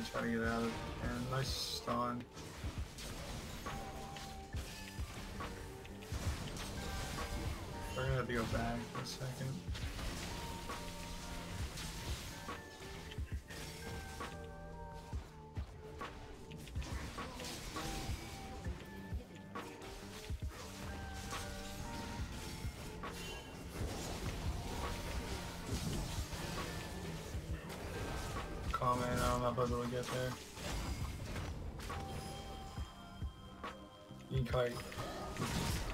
try to get out of it. And nice stun. We're gonna have to go back for a second. Comment, I don't know if I'll be able to get there. You can kite.